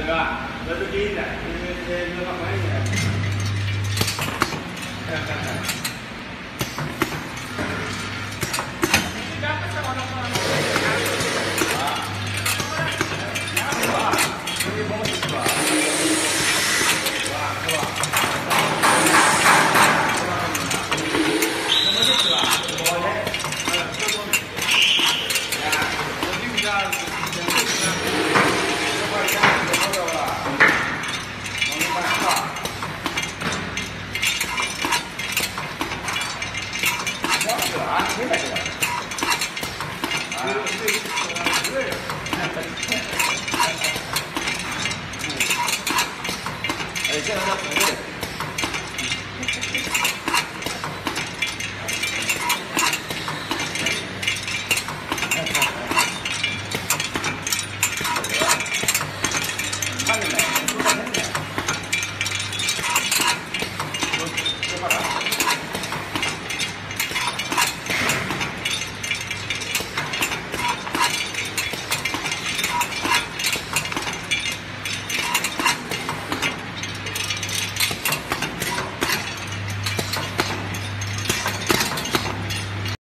对吧？这是低的，这个关系。哎，这样子不对。